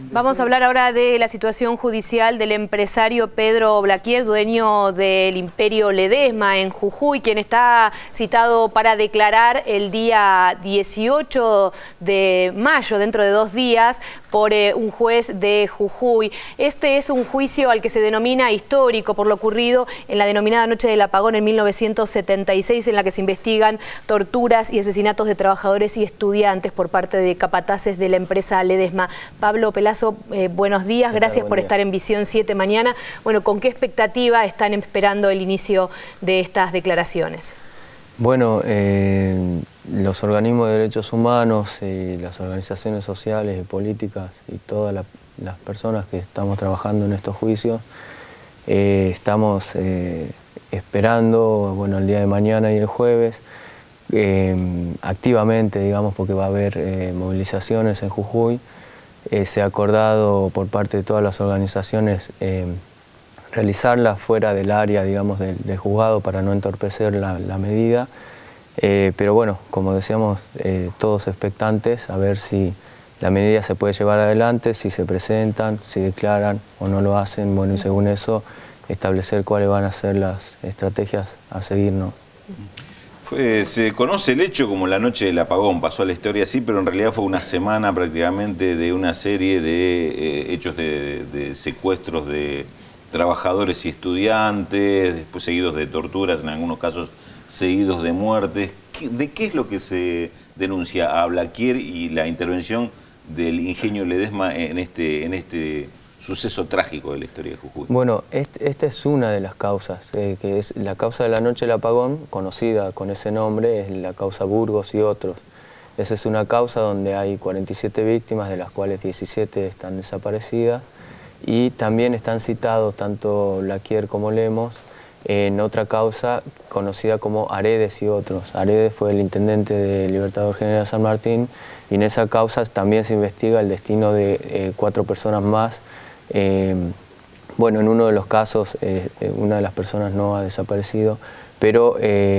Vamos a hablar ahora de la situación judicial del empresario Pedro Blaquier, dueño del Imperio Ledesma en Jujuy, quien está citado para declarar el día 18 de mayo, dentro de 2 días, por un juez de Jujuy. Este es un juicio al que se denomina histórico por lo ocurrido en la denominada Noche del Apagón en 1976, en la que se investigan torturas y asesinatos de trabajadores y estudiantes por parte de capataces de la empresa Ledesma. Pablo Pelazo, buenos días, gracias por estar en Visión 7 mañana. Bueno, ¿con qué expectativa están esperando el inicio de estas declaraciones? Bueno, los organismos de derechos humanos, las organizaciones sociales y políticas y todas las personas que estamos trabajando en estos juicios, estamos esperando, bueno, el día de mañana y el jueves, activamente, digamos, porque va a haber movilizaciones en Jujuy. Se ha acordado por parte de todas las organizaciones realizarlas fuera del área, digamos, del juzgado para no entorpecer la medida. Pero bueno, como decíamos, todos expectantes a ver si la medida se puede llevar adelante, si se presentan, si declaran o no lo hacen. Bueno, y según eso establecer cuáles van a ser las estrategias a seguir, ¿no? Se conoce el hecho como la Noche del Apagón, pasó a la historia así, pero en realidad fue una semana prácticamente de una serie de hechos de secuestros de trabajadores y estudiantes, después seguidos de torturas, en algunos casos seguidos de muertes. ¿De qué es lo que se denuncia a Blaquier y la intervención del Ingenio Ledesma en este suceso trágico de la historia de Jujuy? Bueno, esta es una de las causas, que es la causa de la Noche del Apagón, conocida con ese nombre, es la causa Burgos y otros. Esa es una causa donde hay 47 víctimas, de las cuales 17 están desaparecidas, y también están citados tanto Blaquier como Lemos en otra causa conocida como Aredes y otros. Aredes fue el intendente de Libertador General San Martín, y en esa causa también se investiga el destino de 4 personas más. Bueno, en uno de los casos una de las personas no ha desaparecido, pero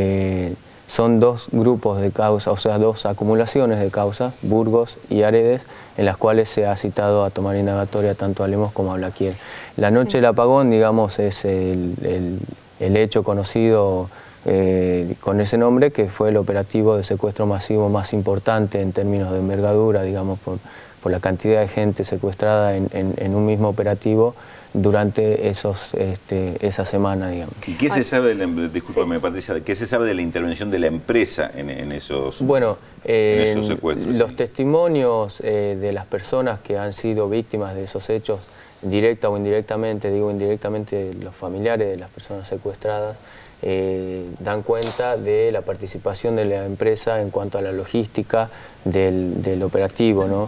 son 2 grupos de causas, o sea, 2 acumulaciones de causas, Burgos y Aredes, en las cuales se ha citado a tomar indagatoria tanto a Lemos como a Blaquier. La Noche del Apagón, digamos, es el hecho conocido con ese nombre, que fue el operativo de secuestro masivo más importante en términos de envergadura, digamos, por la cantidad de gente secuestrada en un mismo operativo durante esa semana, digamos. ¿Y qué se sabe discúlpame, Patricia, qué se sabe de la intervención de la empresa en esos, bueno, en esos secuestros? Los testimonios de las personas que han sido víctimas de esos hechos, directa o indirectamente, digo indirectamente los familiares de las personas secuestradas, dan cuenta de la participación de la empresa en cuanto a la logística del operativo, ¿no?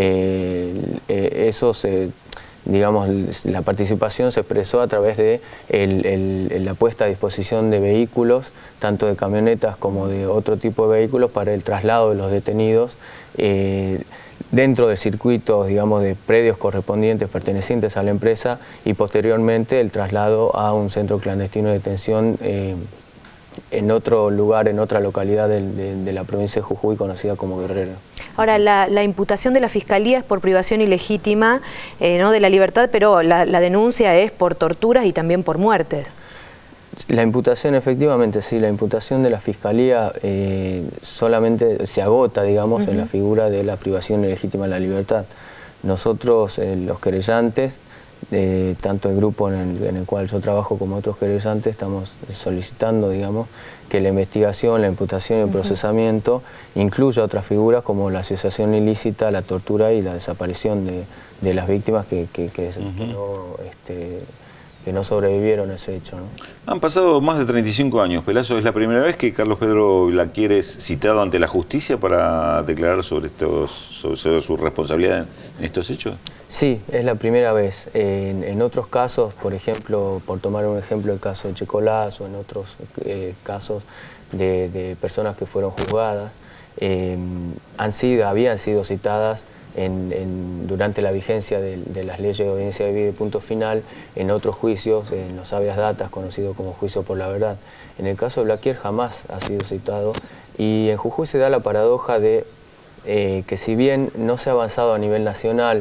Digamos, la participación se expresó a través de la puesta a disposición de vehículos, tanto de camionetas como de otro tipo de vehículos, para el traslado de los detenidos dentro de circuitos, digamos, de predios correspondientes pertenecientes a la empresa, y posteriormente el traslado a un centro clandestino de detención en otro lugar, en otra localidad de la provincia de Jujuy, conocida como Guerrero. Ahora, la imputación de la Fiscalía es por privación ilegítima, ¿no?, de la libertad, pero la denuncia es por torturas y también por muertes. La imputación, efectivamente, sí, la imputación de la Fiscalía solamente se agota, digamos, en la figura de la privación ilegítima de la libertad. Nosotros, los querellantes, tanto el grupo en el cual yo trabajo como otros querellantes, estamos solicitando, digamos, que la investigación, la imputación y el procesamiento incluya otras figuras como la asociación ilícita, la tortura y la desaparición de las víctimas que no sobrevivieron a ese hecho, ¿no? Han pasado más de 35 años, Pelazo. ¿Es la primera vez que Carlos Pedro Blaquier es citado ante la justicia para declarar sobre su responsabilidad en estos hechos? Sí, es la primera vez. En otros casos, por ejemplo, por tomar un ejemplo, el caso de Checolás, o en otros casos de personas que fueron juzgadas, habían sido citadas durante la vigencia de las leyes de audiencia debida y punto final, en otros juicios, en los habeas datas, conocido como juicio por la verdad. En el caso de Blaquier jamás ha sido citado, y en Jujuy se da la paradoja de que si bien no se ha avanzado a nivel nacional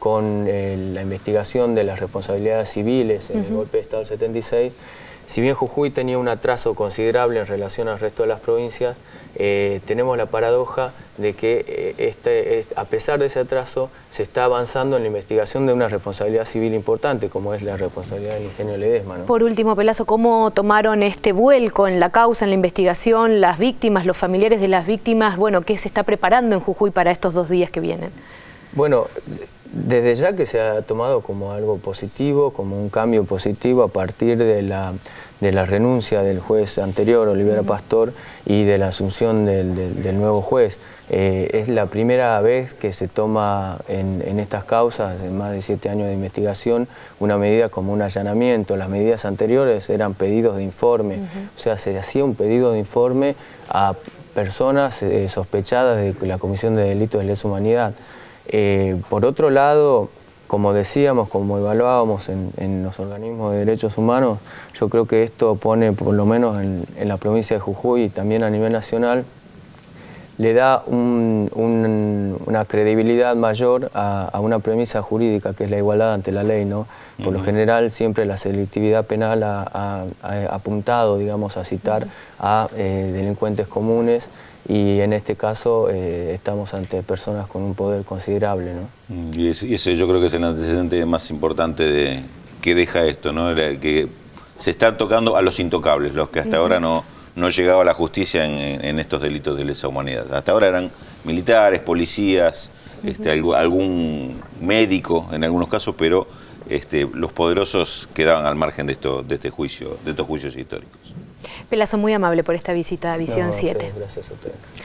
con la investigación de las responsabilidades civiles en el golpe de Estado del 76, si bien Jujuy tenía un atraso considerable en relación al resto de las provincias, tenemos la paradoja de que a pesar de ese atraso se está avanzando en la investigación de una responsabilidad civil importante, como es la responsabilidad del ingenio Ledesma, ¿no? Por último, Pelaszo, ¿cómo tomaron este vuelco en la causa, en la investigación, las víctimas, los familiares de las víctimas? Bueno, ¿qué se está preparando en Jujuy para estos 2 días que vienen? Bueno, desde ya que se ha tomado como algo positivo, como un cambio positivo a partir de la renuncia del juez anterior, Olivera Pastor, y de la asunción del nuevo juez. Es la primera vez que se toma en estas causas, de más de 7 años de investigación, una medida como un allanamiento. Las medidas anteriores eran pedidos de informe, o sea, se hacía un pedido de informe a personas sospechadas de la comisión de delitos de lesa humanidad. Por otro lado, como decíamos, como evaluábamos en los organismos de derechos humanos, yo creo que esto pone, por lo menos en la provincia de Jujuy y también a nivel nacional, le da una credibilidad mayor a una premisa jurídica que es la igualdad ante la ley, ¿no? Por lo general siempre la selectividad penal ha apuntado, digamos, a citar a delincuentes comunes, y en este caso estamos ante personas con un poder considerable, ¿no? Y ese yo creo que es el antecedente más importante que deja esto, ¿no? Que se están tocando a los intocables, los que hasta ahora no llegaba a la justicia en estos delitos de lesa humanidad. Hasta ahora eran militares, policías, algún médico en algunos casos, pero los poderosos quedaban al margen de estos juicios históricos. Pelaszo, muy amable por esta visita a Visión 7. Gracias a ustedes.